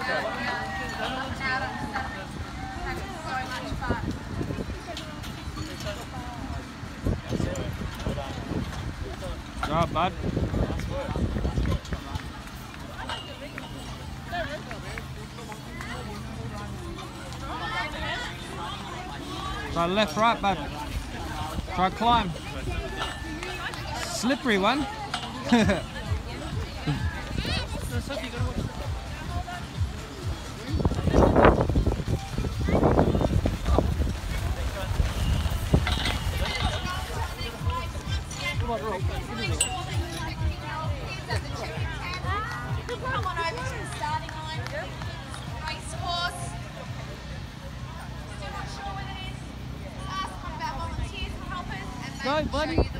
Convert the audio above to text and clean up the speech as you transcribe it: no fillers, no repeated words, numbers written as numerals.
Good job, bud. Try left, right, bud. Try climb. Slippery one. Come on over to the starting line. Race horse. Still not sure what it is. Ask one of our volunteers and helpers and they Go, can buddy. show you